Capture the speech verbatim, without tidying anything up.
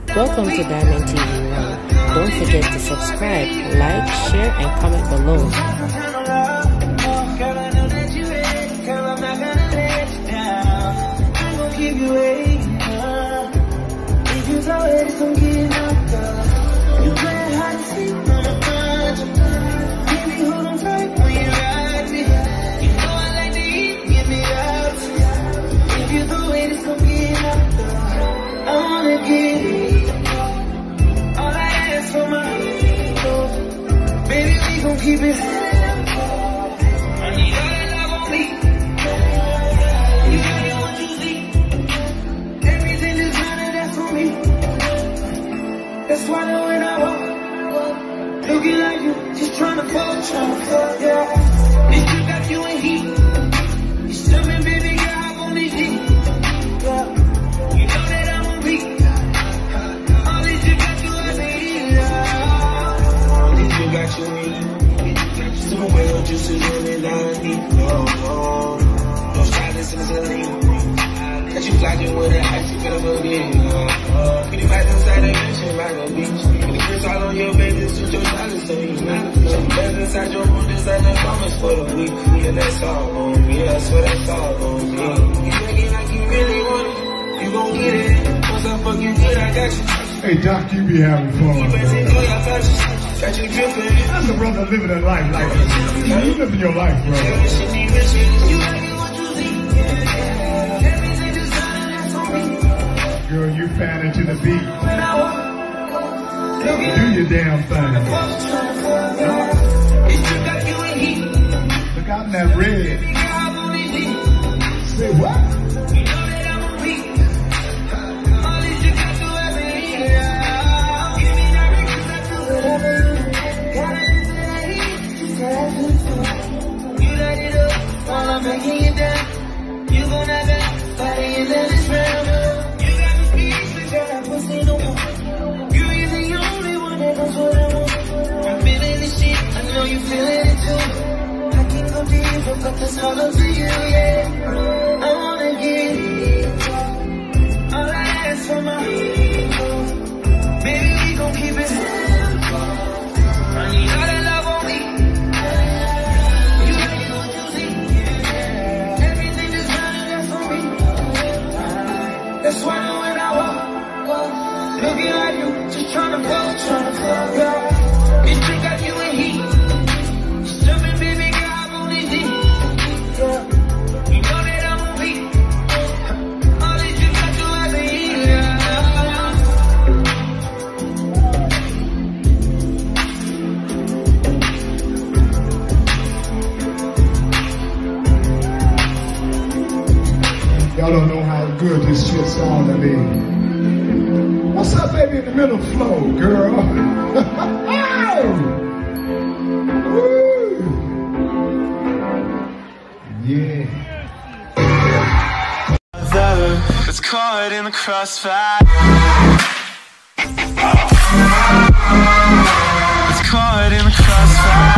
Welcome to Diamond T V One. Don't forget to subscribe, like, share, and comment below. Keep it. I need all that love on me. You got it what you see. Everything designer, that's for me. That's why I when I walk, looking like you, just trying to fuck, trying to fuck, yeah. This you got you in heat. You slipping, baby, girl, hop on this heat. Yeah. You know that I'm on beat. All this you got you as a heater. All this you got you in. No real juices in it, I need no, no. No silence in the lean. Got you flocking with the ice, you finna believe. Pretty right inside the mansion by the beach. Put the kiss all on your baby, suit your silence on you. Some beds inside your room, inside the promise for the week. And that's all on me, I swear that's all on me. You acting like you really want it, you gon' get it. Once I fuck you good, I got you. Hey Doc, you be having fun. You better enjoy your touches. Got you dripping. That's a brother living a life like this. You living your life, bro. Girl, you fan into the beat. Do your damn thing. Look out in that red. Say what? You light it up while I'm breaking it down. You gon' have that body in this round. You got me speechless, girl, that pussy no more. You is the only one that knows what I want. I'm feeling this shit, I know you feeling it too. I can go deeper, but that's all up to you, yeah. I wanna get it. All I ask for my ego. Baby, we gon' keep it simple. I need all that love on me. That's why when I walk, looking like you, just trying to fuck, trying to fuck, yeah. This chick got you in heat. Slipping, baby, girl, hop on this heat. Yeah. You know that I'm on beat. All this you got you as a heater. Y'all don't know how good this shit's gonna be. What's up, baby, in the middle flow, girl? Woo. Yeah. It's caught in the crossfire. It's caught in the crossfire.